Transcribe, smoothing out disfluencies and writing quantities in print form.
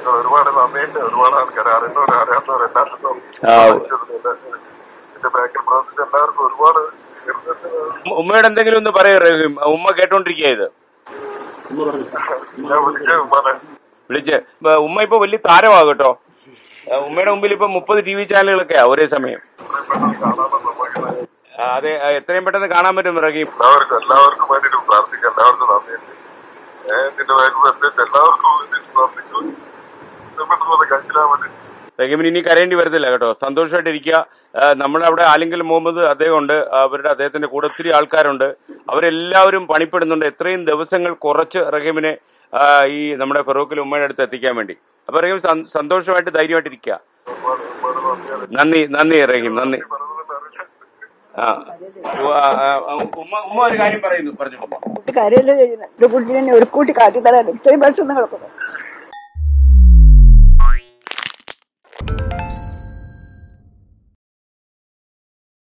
ഒരുപാട് നന്ദിയുണ്ട്. ഒരുപാട് ആൾക്കാർ അറിയുന്നവർ അറിയാത്തവർ എല്ലാവർക്കും എന്റെ ബാക്കിൽ പ്രവർത്തിച്ച എല്ലാവർക്കും ഒരുപാട്. ഉമ്മയോട് എന്തെങ്കിലും ഒന്ന് പറയൂ റഹീം, ഉമ്മ കേട്ടോണ്ടിരിക്കുക ഇത് ഞാൻ വിളിച്ച്. ഉമ്മ ഇപ്പൊ വലിയ താരമാകട്ടോ. ഉമ്മയുടെ മുമ്പിൽ ഇപ്പൊ 30 TV ചാനലുകളൊക്കെയാ ഒരേ സമയം. അതെ, എത്രയും പെട്ടെന്ന് കാണാൻ പറ്റും റഹീം. എല്ലാവർക്കും വേണ്ടിയിട്ട് പ്രാർത്ഥിക്കാം. എല്ലാവർക്കും നന്ദിയുണ്ട്. എന്റെ ബാക്കിൽ പ്രത്യേകിച്ച് എല്ലാവർക്കും വേണ്ടിയിട്ട് പ്രാർത്ഥിക്കും. കഴിച്ചില്ലാൻ വേണ്ടി. റഹീമിന് ഇനി കരയേണ്ടി വരത്തില്ല കേട്ടോ. സന്തോഷമായിട്ടിരിക്കുക. നമ്മളവിടെ ആലിംഗൽ മുഹമ്മദ് അദ്ദേഹം ഉണ്ട്, അദ്ദേഹത്തിന്റെ കൂടെ ഒത്തിരി ആൾക്കാരുണ്ട്. അവരെല്ലാവരും പണിപ്പെടുന്നുണ്ട് എത്രയും ദിവസങ്ങൾ കുറച്ച് റഹീമിനെ ഈ നമ്മുടെ ഫറൂഖിൽ ഉമ്മയുടെ അടുത്ത് എത്തിക്കാൻ വേണ്ടി. അപ്പൊ റഹീം സന്തോഷമായിട്ട് ധൈര്യമായിട്ടിരിക്കുക. നന്ദി റഹീം, നന്ദി. ഉമ്മ ഒരു കാര്യം പറഞ്ഞു. കാര്യമല്ലേ ചെയ്യുന്നത്? ഒരു കുട്ടി കാട്ടി തരാൻ ഇത്രയും വർഷം നടക്കുന്നു.